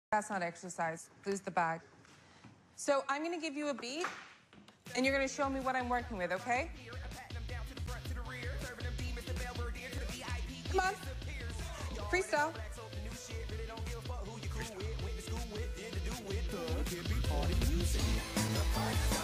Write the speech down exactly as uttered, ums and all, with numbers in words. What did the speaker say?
That's not exercise. Lose the bag. So I'm going to give you a beat, and you're going to show me what I'm working with, okay? Come on. Freestyle. Freestyle.